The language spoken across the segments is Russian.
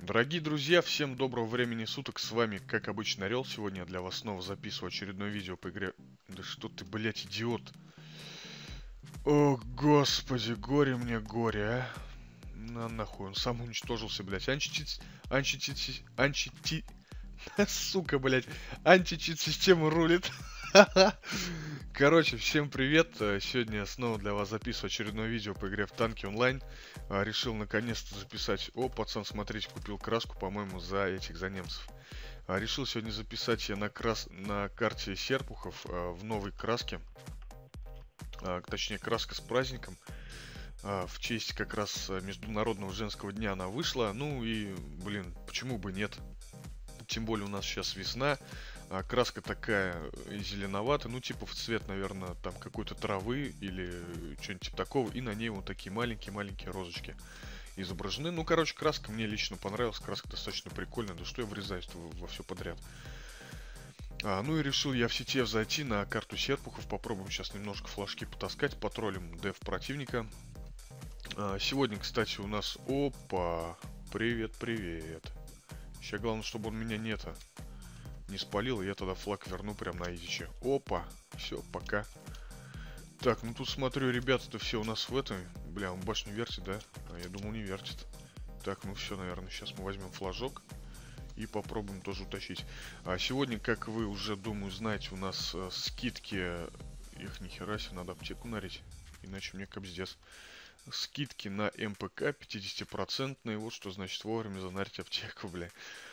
Дорогие друзья, всем доброго времени суток, с вами, как обычно, Орел. Сегодня я для вас снова записываю очередное видео по игре. Да что ты, блять, идиот. О, господи, горе мне, горе, а. На нахуй, он сам уничтожился, блять. Античит... Сука, блять. Античит система рулит. Короче, всем привет. Сегодня я снова для вас записываю очередное видео по игре в танки онлайн. Решил наконец-то записать. О, пацан, смотрите, купил краску, по-моему, за немцев. Решил сегодня записать я на карте Серпухов в новой краске. Точнее, краска с праздником. В честь как раз Международного женского дня она вышла. Ну и, блин, почему бы нет? Тем более у нас сейчас весна. Краска такая зеленоватая, ну типа в цвет, наверное, там какой-то травы или что-нибудь типа такого. И на ней вот такие маленькие-маленькие розочки изображены. Ну, короче, краска мне лично понравилась. Краска достаточно прикольная. Да что я врезаюсь во все подряд. Ну и решил я в сети зайти на карту Серпухов. Попробуем сейчас немножко флажки потаскать. Потроллим деф противника. Сегодня, кстати, у нас... Опа! Привет. Сейчас главное, чтобы он меня не спалил, и я тогда флаг верну прям на изиче. Опа! Все, пока. Так, ну тут смотрю, ребята-то все у нас в этом. Бля, он башню вертит, да? А я думал, не вертит. Так, ну все, наверное, сейчас мы возьмем флажок и попробуем тоже утащить. Сегодня, как вы уже, думаю, знаете, у нас скидки. Их нихера себе, надо аптеку нарить. Иначе мне капздец. Скидки на МПК 50%. Вот что значит вовремя занарить аптеку, бля.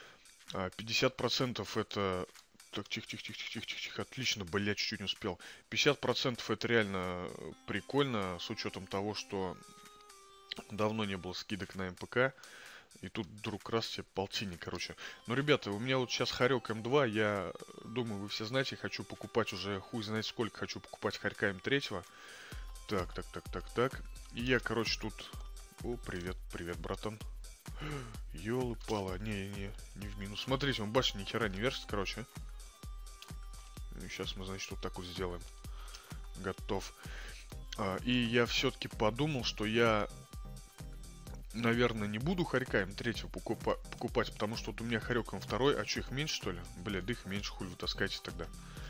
50% это... Так, тихо. Отлично, блядь, чуть-чуть не успел. 50% это реально прикольно, с учетом того, что давно не было скидок на МПК. И тут вдруг раз тебе полтинник, короче. Ну, ребята, у меня вот сейчас Харек М2. Я думаю, вы все знаете, хочу покупать уже хуй знает сколько. Хочу покупать Харька М3. Так. И я, короче, тут... О, привет, братан. Ёлы-палы, не в минус. Смотрите, он башню ни хера не вертит, короче. И сейчас мы, значит, вот так вот сделаем. Готов. И я все-таки подумал, что я, наверное, не буду Харька М3 покупать, потому что вот у меня Харек М2, а что, их меньше, что ли? Бля, да их меньше, хуй вы таскаете тогда.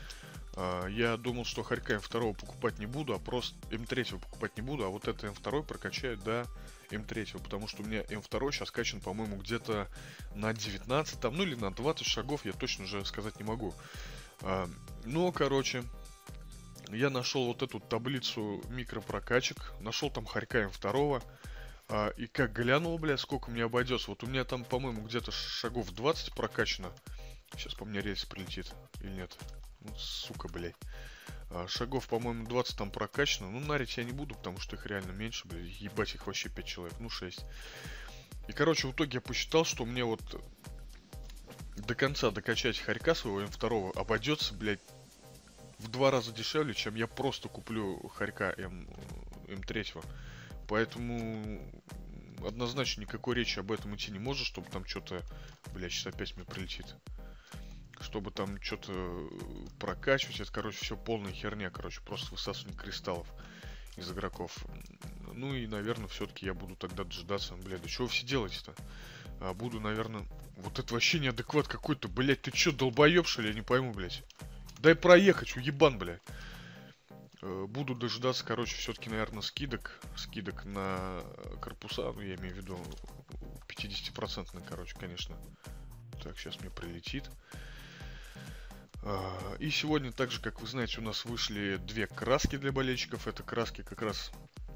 Я думал, что Харька М2 покупать не буду, а просто М3 покупать не буду, а вот это М2 прокачаю до М3, потому что у меня М2 сейчас качан, по-моему, где-то на 19, там, ну или на 20 шагов, я точно уже сказать не могу. Но, короче, я нашел вот эту таблицу микропрокачек, нашел там Харька М2, и как глянул, бля, сколько мне обойдется. Вот у меня там, по-моему, где-то шагов 20 прокачано. Сейчас по мне рельс прилетит или нет? Ну, сука, блядь. Шагов, по-моему, 20 там прокачано. Ну, нарить я не буду, потому что их реально меньше, блядь. Ебать, их вообще 5 человек. Ну, 6. И, короче, в итоге я посчитал, что мне вот до конца докачать Харька своего М2 обойдется, блядь, в 2 раза дешевле, чем я просто куплю Харька М3. Поэтому однозначно никакой речи об этом идти не может, чтобы там что-то, блядь, сейчас опять мне прилетит. Чтобы там что-то прокачивать, это, короче, все полная херня, короче, просто высасывание кристаллов из игроков. Ну и, наверное, все-таки я буду тогда дождаться. Блядь, да что вы все делаете-то? Буду, наверное... Вот это вообще неадекват какой-то, блядь, ты что, долбоеб, что ли? Я не пойму, блядь. Дай проехать, уебан, блядь. Буду дожидаться, короче, все-таки, наверное, скидок на корпуса, ну, я имею в виду 50%, короче, конечно. Так, сейчас мне прилетит. И сегодня, так же, как вы знаете, у нас вышли две краски для болельщиков. Это краски как раз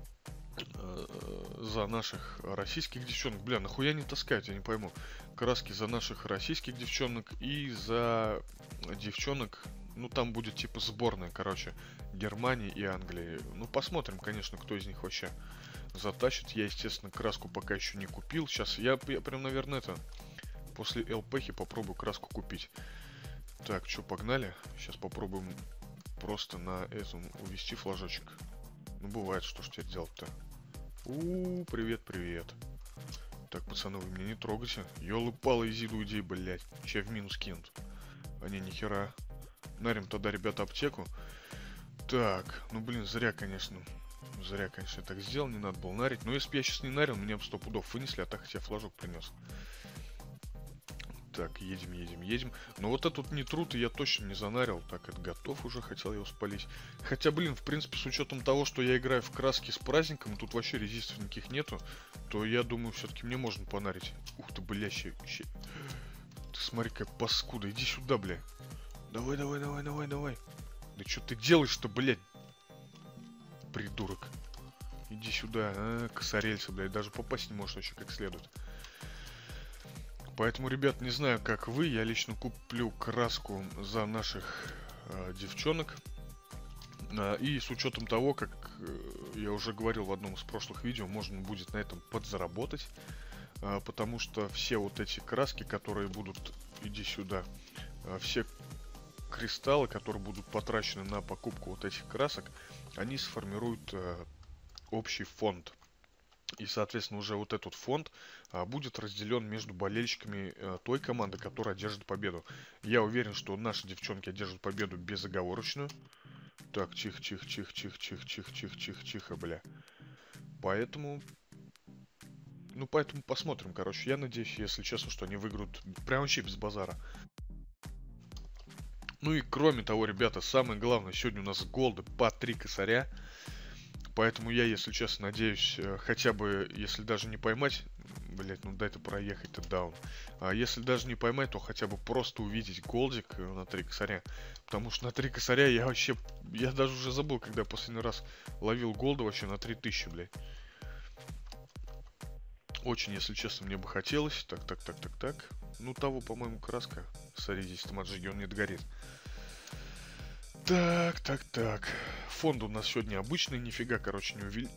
за наших российских девчонок. Бля, нахуя не таскать, я не пойму. Краски за наших российских девчонок и за девчонок. Ну, там будет типа сборная, короче, Германии и Англии. Ну, посмотрим, конечно, кто из них вообще затащит. Я, естественно, краску пока еще не купил. Сейчас я прям, наверное, после ЛПхи попробую краску купить. Так, что, погнали? Сейчас попробуем просто на этом увести флажочек. Ну, бывает, что ж теперь делать-то. Привет. Так, пацаны, вы меня не трогайте. Ёлы-палы, изиду идей, блядь. Сейчас в минус кинут. А не, нихера. Нарим тогда, ребята, аптеку. Так, ну, блин, зря, конечно, я так сделал, не надо было нарить. Но если бы я сейчас не нарил, меня бы 100 пудов вынесли, а так хотя флажок принес. Так, едем, едем, едем. Но вот этот не труд я точно не занарил. Так, это готов уже, хотел его спалить. Хотя, блин, в принципе, с учетом того, что я играю в краски с праздником, и тут вообще резистов никаких нету, то я думаю, все-таки мне можно понарить. Ух ты, блящий. Ты смотри, как паскуда. Иди сюда, бля. Давай, давай, давай, давай, давай. Да что ты делаешь-то, блядь? Придурок. Иди сюда, косорельца, блядь. Даже попасть не можешь вообще как следует. Поэтому, ребят, не знаю, как вы, я лично куплю краску за наших девчонок. И с учетом того, как я уже говорил в одном из прошлых видео, можно будет на этом подзаработать. Потому что все вот эти краски, которые будут, иди сюда, все кристаллы, которые будут потрачены на покупку вот этих красок, они сформируют общий фонд. И, соответственно, уже вот этот фонд будет разделен между болельщиками той команды, которая одержит победу. Я уверен, что наши девчонки одержат победу безоговорочную. Так, тихо, тихо, тихо, тихо, тихо, тихо, тихо, тихо, тихо, бля. Поэтому... Ну, поэтому посмотрим, короче. Я надеюсь, если честно, что они выиграют прям вообще без базара. Ну и кроме того, ребята, самое главное, сегодня у нас голды по 3 косаря. Поэтому я, если честно, надеюсь, хотя бы, если даже не поймать, блять, ну дай-то проехать-то даун. А если даже не поймать, то хотя бы просто увидеть голдик на 3 косаря. Потому что на 3 косаря я вообще, я даже уже забыл, когда я последний раз ловил голда вообще на 3000, блядь. Очень, если честно, мне бы хотелось. Так, так, так, так, так. Ну, того, по-моему, краска. Смотри, здесь тамаджиги, он не догорит. Так, так, так. Фонд у нас сегодня обычный, нифига, короче,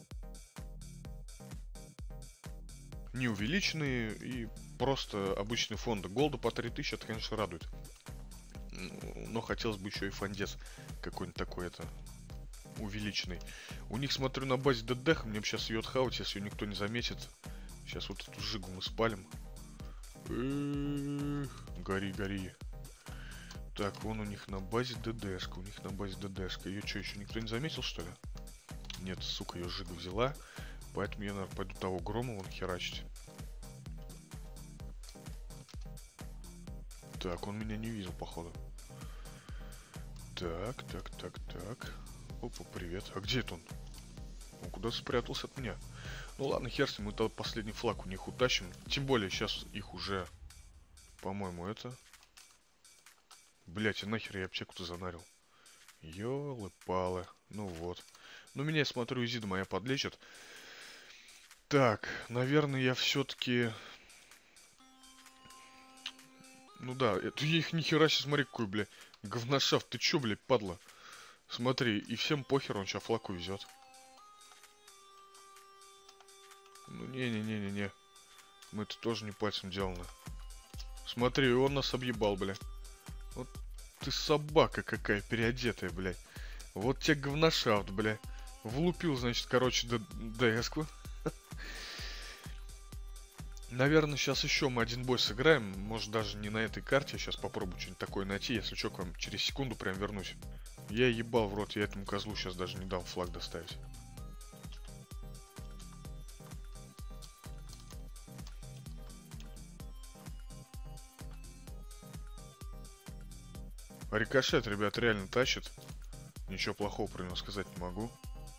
не увеличенные и просто обычные фонды. Голда по 3000, это, конечно, радует. Но хотелось бы еще и фондец какой-нибудь такой, это, увеличенный. У них, смотрю, на базе ДДХ, мне бы сейчас ее отхавать, если ее никто не заметит. Сейчас вот эту жигу мы спалим. Гори, гори. Так, вон у них на базе ДДшка, у них на базе ДДшка. Ее что, еще никто не заметил, что ли? Нет, сука, ее жига взяла. Поэтому я, наверное, пойду того грома вон херачить. Так, он меня не видел, походу. Так, так, так, так. Опа, привет. А где это он? Он куда спрятался от меня? Ну ладно, хер с ним, мы тогда последний флаг у них утащим. Тем более, сейчас их уже, по-моему, это... Блять, и нахер я аптеку-то занарил. Ёлы-палы. Ну вот. Ну, меня, я смотрю, Изида моя подлечит. Так, наверное, я все-таки... Ну да, это я их нихера себе, смотри, какой, бля, говношафт. Ты чё, блядь, падла? Смотри, и всем похер, он сейчас флаг увезет. Ну, не-не-не-не-не. Мы-то тоже не пальцем делано. Смотри, он нас объебал, бля. Вот ты собака какая переодетая, блядь. Вот тебе говношафт, бля. Влупил, значит, короче, ДС-ку. Наверное, сейчас еще мы один бой сыграем. Может, даже не на этой карте. Я сейчас попробую что-нибудь такое найти. Если что, к вам через секунду прям вернусь. Я ебал в рот, я этому козлу сейчас даже не дам флаг доставить. Рикошет, ребят, реально тащит. Ничего плохого про него сказать не могу.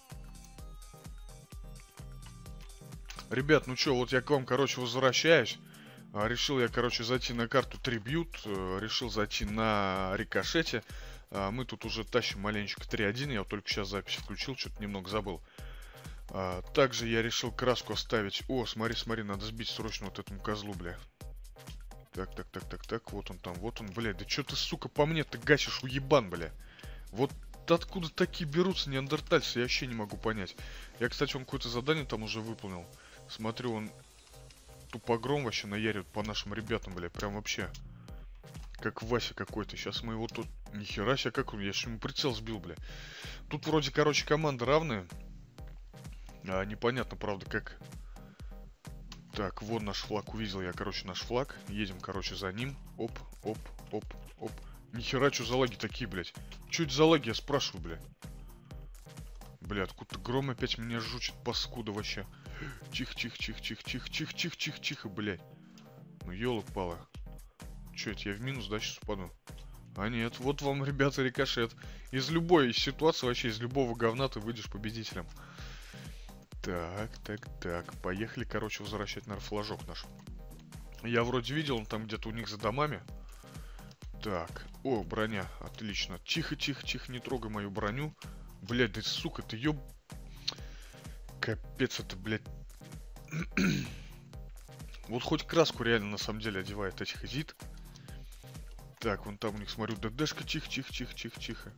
Ребят, ну чё, вот я к вам, короче, возвращаюсь. Решил я, короче, зайти на карту Tribute. Решил зайти на Рикошете. Мы тут уже тащим маленечко 3-1. Я вот только сейчас запись включил, что-то немного забыл. Также я решил краску оставить. О, смотри, смотри, надо сбить срочно вот этому козлу, бля. Так, так, так, так, так, вот он, бля. Да чё ты, сука, по мне-то гасишь, уебан, бля. Вот откуда такие берутся неандертальцы, я вообще не могу понять. Я, кстати, он какое-то задание там уже выполнил. Смотрю, он тупогром вообще наяривает по нашим ребятам, бля, прям вообще. Как Вася какой-то. Сейчас мы его тут... Нихера себе, как он, я же ему прицел сбил, бля. Тут вроде, короче, команда равная. Непонятно, правда, как... Так, вот наш флаг, увидел я, короче, наш флаг. Едем, короче, за ним. Оп, оп, оп, оп. Нихера, что за лаги такие, блядь? Что это за лаги, я спрашиваю, бля. Бля, откуда-то гром опять меня жучит, паскуда вообще. Тихо, тихо, тихо, тихо, тихо, тихо, тихо, тихо, тихо, блядь. Ну, ёлы-палы. Что это, я в минус, да, сейчас упаду? А нет, вот вам, ребята, рикошет. Из любой ситуации, вообще из любого говна ты выйдешь победителем. Так. Поехали, короче, возвращать, наверное, флажок наш. Я вроде видел, он там где-то у них за домами. Так. О, броня. Отлично. Тихо, не трогай мою броню. Блядь, да сука, ты ёб... Капец, это, блядь. Вот хоть краску реально на самом деле одевает этих изит. Так, вон там у них, смотрю, ДДшка. Тихо.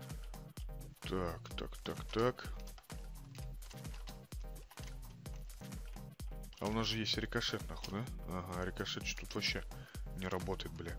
Так. А у нас же есть рикошет, нахуй, да? Ага, рикошет что тут вообще не работает, бля.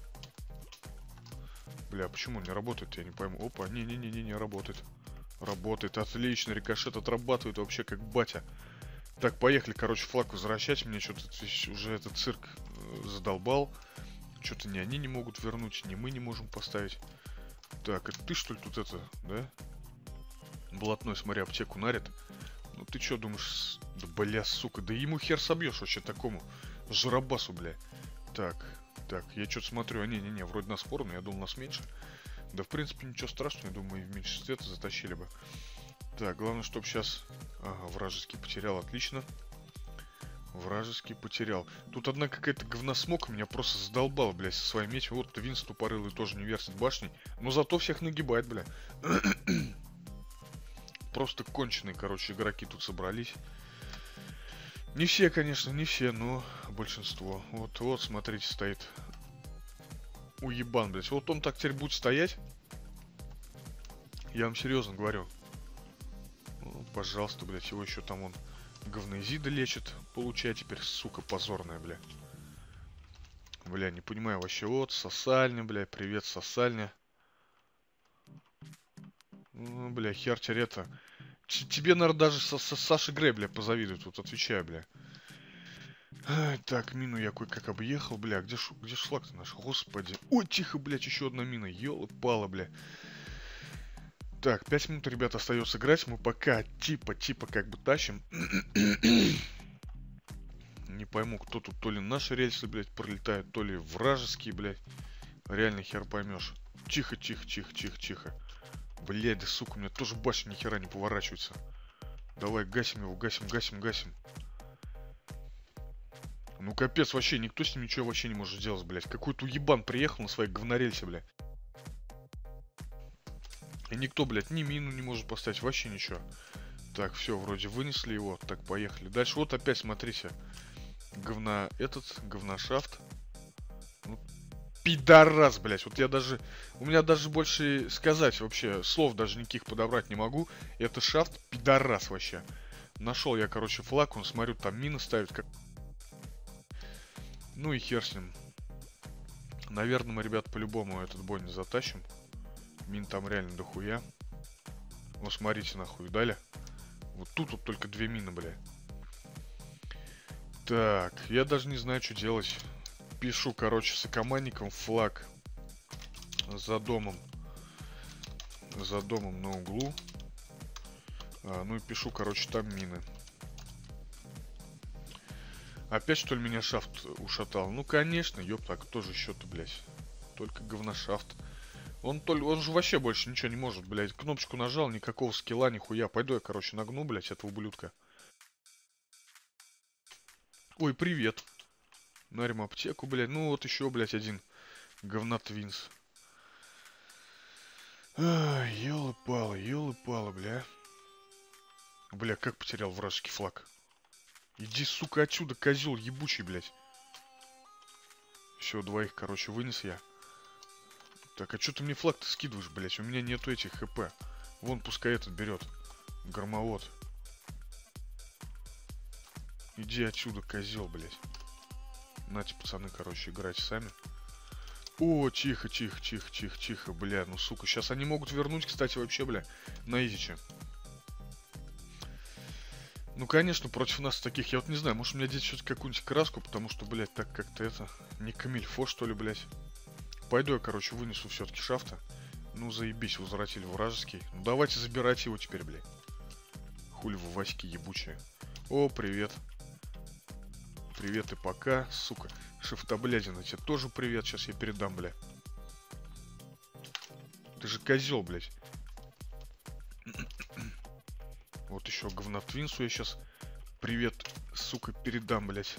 Бля, почему не работает, я не пойму. Опа, не работает. Работает, отлично, рикошет отрабатывает вообще как батя. Так, поехали, короче, флаг возвращать. Мне что-то уже этот цирк задолбал. Что-то ни они не могут вернуть, ни мы не можем поставить. Так, это ты что ли тут это, да? Блатной, смотри, аптеку нарит. Ну ты что думаешь? Да бля, сука, да ему хер собьешь вообще такому жиробасу, бля. Так, я что-то смотрю, а не, вроде нас поровну, я думал нас меньше. Да в принципе ничего страшного, я думаю, в меньшинстве-то затащили бы. Так, главное, чтобы сейчас... Ага, вражеский потерял, отлично. Вражеский потерял. Тут одна какая-то говносмока меня просто задолбала, блядь, со своим мечом. Вот Винс тупорылый тоже не вертит башней. Но зато всех нагибает, бля. Просто конченые, короче, игроки тут собрались. Не все, конечно, не все, но большинство. Вот, смотрите, стоит. Уебан, блядь. Вот он так теперь будет стоять. Я вам серьезно говорю. Ну, пожалуйста, блядь, его еще там он говноизида лечит. Получай теперь, сука, позорная, бля. Бля, не понимаю вообще. Вот, сосальня, бля, привет, сосальня. Ну, бля, херчер это. Тебе, наверное, даже Саши Грей, бля, позавидует. Вот, отвечаю, бля. Так, мину я кое-как объехал, бля. Где ж флаг-то наш? Господи. Ой, тихо, блядь, еще одна мина. Ёлы-палы, бля. Так, 5 минут, ребят, остается играть. Мы пока типа как бы тащим. Не пойму, кто тут, то ли наши рельсы, блядь, пролетают, то ли вражеские, блядь. Реально хер поймешь. Тихо. Блядь, да сука, у меня тоже башня ни хера не поворачивается. Давай, гасим его, гасим. Ну капец, вообще, никто с ним ничего вообще не может сделать, блядь. Какой-то уебан приехал на своей говнорельсе, блядь. И никто, блядь, ни мину не может поставить, вообще ничего. Так, все, вроде вынесли его. Так, поехали. Дальше вот опять, смотрите. Говношафт. Ну, пидорас, блядь. Вот я даже... У меня даже больше сказать вообще, слов даже никаких подобрать не могу. Это шафт пидорас вообще. Нашел я, короче, флаг, он, смотрю, там мины ставит. Как... Ну и хер с ним. Наверное, мы, ребят, по-любому этот бой не затащим. Мин там реально дохуя. Ну, смотрите, нахуй, дали. Вот тут вот только 2 мины, бля. Так, я даже не знаю, что делать. Пишу, короче, сокомандником флаг за домом. За домом на углу. Ну и пишу, короче, там мины. Опять, что ли, меня шафт ушатал? Ну, конечно, ёпта, а кто же еще-то, блядь? Только говношафт. Он же вообще больше ничего не может, блядь. Кнопочку нажал, никакого скилла, нихуя. Пойду я, короче, нагну, блядь, этого ублюдка. Ой, привет. Нарим аптеку, блядь. Ну, вот еще, блядь, один говнотвинс. Ёлы-палы, бля. Бля, как потерял вражеский флаг. Иди, сука, отсюда, козел ебучий, блядь. Все, двоих, короче, вынес я. Так, а что ты мне флаг-то скидываешь, блядь? У меня нету этих хп. Вон, пускай этот берет. Громовод. Иди отсюда, козел, блядь. Нате, пацаны, короче, играть сами. О, тихо, бля. Ну, сука, сейчас они могут вернуть, кстати, вообще, бля, на изиче. Ну, конечно, против нас таких, я вот не знаю, может мне одеть что-то какую-нибудь краску, потому что, блядь, так как-то это, не камильфо, что ли, блядь. Пойду я, короче, вынесу все-таки шафта. Ну, заебись, возвратили вражеский. Ну, давайте забирать его теперь, блядь. Хули вы, Васьки ебучие. О, привет. Привет и пока, сука. Шифтоблядина, тебе тоже привет, сейчас я передам, бля. Ты же козел, блядь. Вот еще говнотвинсу я сейчас привет, сука, передам, блядь.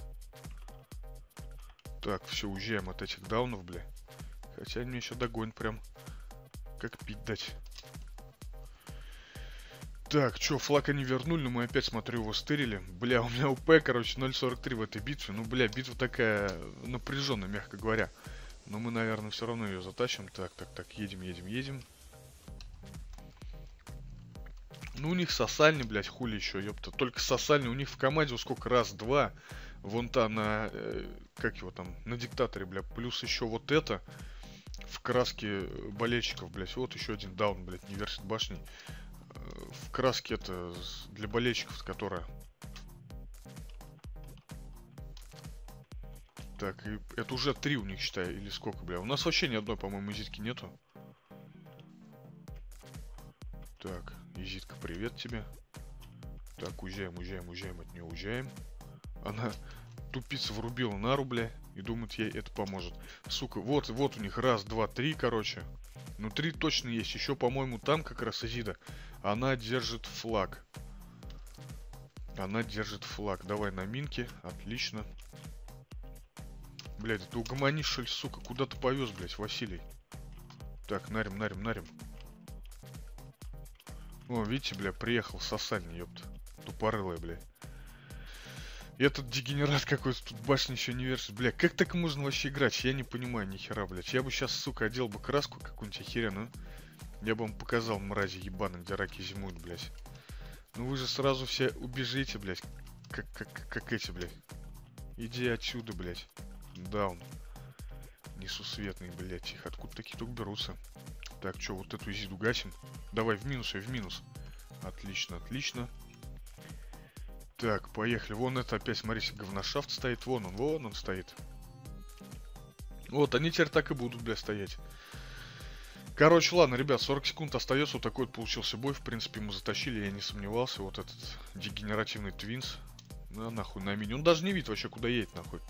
Так, все, уезжаем от этих даунов, бля. Хотя они меня еще догонят прям. Как пить дать. Так, чё, флаг они вернули, но мы опять, смотрю, его стырили. Бля, у меня УП, короче, 0.43 в этой битве. Ну, бля, битва такая напряженная, мягко говоря. Но мы, наверное, все равно ее затащим. Так, едем. Ну, у них сосальни, блядь, хули еще, ёпта. Только сосальни, у них в команде сколько раз, два. Вон та на, как его там, на диктаторе, бля. Плюс еще вот это в краске болельщиков, блядь. Вот еще один даун, блядь, не версит башней. В краске это для болельщиков, которая. Так, и это уже 3 у них, считай, или сколько, бля. У нас вообще ни одной, по-моему, изитки нету. Так, изитка, привет тебе. Так, уезжаем от нее, уезжаем. Она тупица врубила на рубля и думает, ей это поможет. Сука, вот у них раз, два, три, короче. Ну, 3 точно есть. Еще, по-моему, там как раз Изида. Она держит флаг. Давай на минке. Отлично. Блядь, ты угомонишь, что ли, сука? Куда ты повез, блядь, Василий? Так, нарим. О, видите, бля, приехал сосальный, ёпта. Тупорылая, блядь. Этот дегенерат какой-то тут башни еще не вершит. Бля, как так можно вообще играть? Я не понимаю ни хера, блядь. Я бы сейчас, сука, одел бы краску какую-нибудь охеренную. Я бы вам показал, мрази ебаные, где раки зимуют, блядь. Ну вы же сразу все убежите, блядь. Как эти, блядь. Иди отсюда, блядь. Даун. Несусветные, блядь. Их откуда такие только берутся? Так, что, вот эту изиду гасим. Давай, в минус. Отлично. Так, поехали. Вон это опять, смотрите, говношафт стоит. Вон он стоит. Вот, они теперь так и будут, бля, стоять. Короче, ладно, ребят, 40 секунд остается. Вот такой вот получился бой. В принципе, мы затащили, я не сомневался. Вот этот дегенеративный твинс. На нахуй на мини. Он даже не видит вообще, куда едет, нахуй.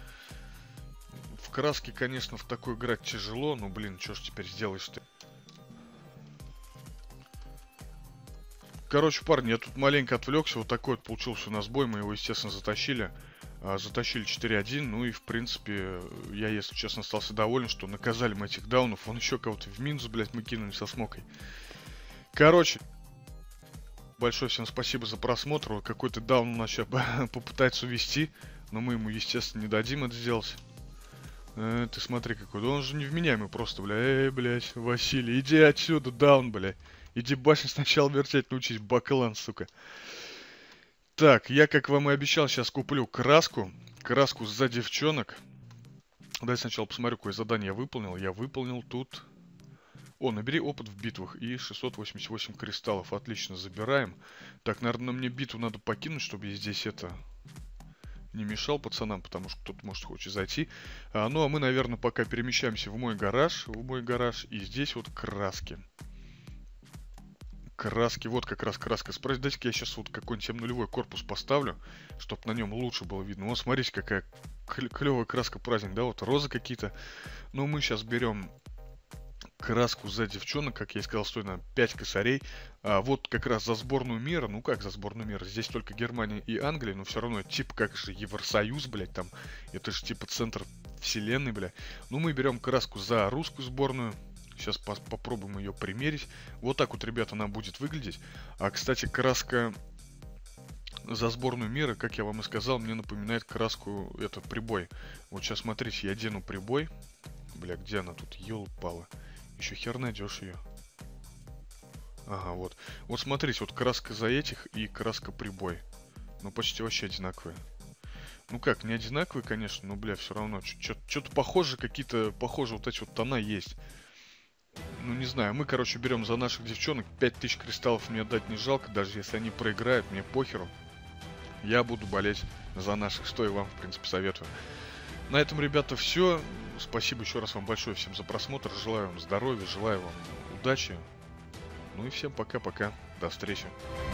В краске, конечно, в такой играть тяжело. Но, блин, что ж теперь сделаешь-то? Короче, парни, я тут маленько отвлекся. Вот такой вот получился у нас бой. Мы его, естественно, затащили. Затащили 4-1. Ну и, в принципе, я, если честно, остался доволен, что наказали мы этих даунов. Он еще кого-то в минус, блядь, мы кинули со смокой. Короче, большое всем спасибо за просмотр. Вот какой-то даун у нас сейчас попытается увести. Но мы ему, естественно, не дадим это сделать. Ты смотри какой. Да он же невменяемый просто, бля. Блядь, Василий, иди отсюда, даун, блядь. Иди башню сначала вертеть научись, баклан, сука. Так, я, как вам и обещал, сейчас куплю краску. Краску за девчонок. Давайте сначала посмотрю, какое задание я выполнил. Я выполнил тут... О, набери опыт в битвах и 688 кристаллов. Отлично, забираем. Так, наверное, мне битву надо покинуть, чтобы я здесь это... не мешал пацанам, потому что кто-то, может, хочет зайти. Ну, а мы, наверное, пока перемещаемся в мой гараж. И здесь вот краски. Краски, вот как раз краска. Дайте-ка я сейчас вот какой-нибудь нулевой корпус поставлю, чтобы на нем лучше было видно. Вот смотрите, какая клевая краска праздник, да, вот розы какие-то. Но мы сейчас берем краску за девчонок, как я и сказал, стоит на 5 косарей. Вот как раз за сборную мира, ну как за сборную мира, здесь только Германия и Англия, но все равно типа как же Евросоюз, блядь, там, это же типа центр вселенной, блядь. Ну мы берем краску за русскую сборную. Сейчас попробуем ее примерить. Вот так вот, ребята, она будет выглядеть. Кстати, краска за сборную мира, как я вам и сказал, мне напоминает краску, это, прибой. Вот сейчас, смотрите, я одену прибой. Бля, где она тут? Ёлпала. Еще хер найдешь ее. Ага, вот. Вот смотрите, вот краска за этих и краска прибой. Ну, почти вообще одинаковые. Ну как, не одинаковые, конечно, но, бля, все равно. Что-то похоже, какие-то похожие вот эти вот тона есть. Ну, не знаю, мы, короче, берем за наших девчонок. 5000 кристаллов мне отдать не жалко, даже если они проиграют, мне похеру. Я буду болеть за наших, что и вам, в принципе, советую. На этом, ребята, все. Спасибо еще раз вам большое всем за просмотр. Желаю вам здоровья, желаю вам удачи. Ну и всем пока-пока. До встречи.